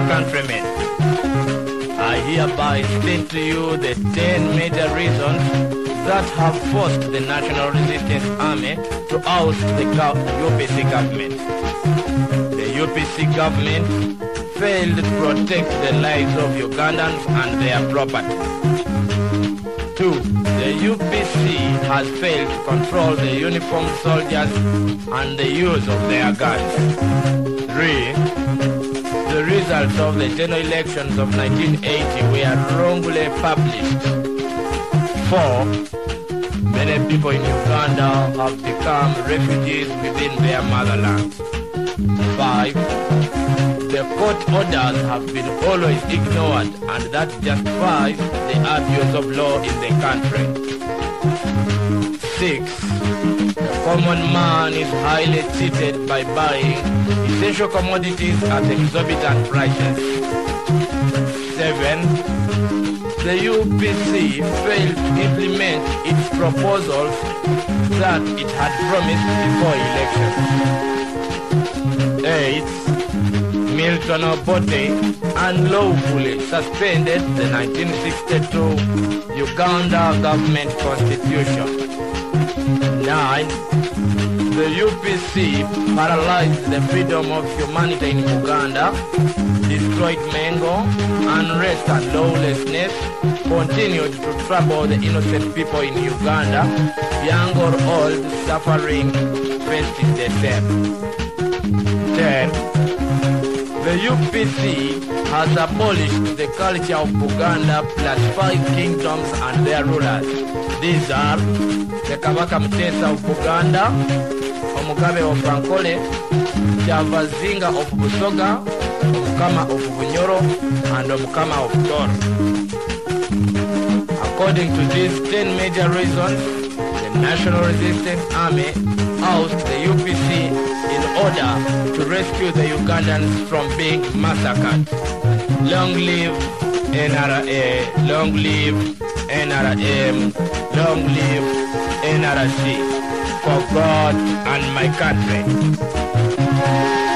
countrymen, I hereby state to you the 10 major reasons that have forced the National Resistance Army to oust the UPC government. The UPC government failed to protect the lives of Ugandans and their property. 2. The UPC has failed to control the uniformed soldiers and the use of their guns. 3. The results of the general elections of 1980 were wrongly published. 4. Many people in Uganda have become refugees within their motherland. 5. The court orders have been always ignored, and that justifies the abuse of law in the country. 6. The common man is highly cheated by buying essential commodities at exorbitant prices. 7. The UPC failed to implement its proposals that it had promised before elections. 8. Milton Obote unlawfully suspended the 1962 Uganda government constitution. 9. The UPC paralyzed the freedom of humanity in Uganda, destroyed Mengo, unrest and lawlessness continued to trouble the innocent people in Uganda, young or old, suffering faced the same. 10. The UPC has abolished the culture of Buganda plus 5 kingdoms and their rulers. These are the Kabaka Mutesa of Buganda, Omugabe of Bankole, Javazinga of Busoga, Omukama of Bunyoro, and Omukama of Toro. According to these 10 major reasons, the National Resistance Army ousted the UPC in order to rescue the Ugandans from being massacred. Long live NRA, long live NRM, long live NRC, for God and my country.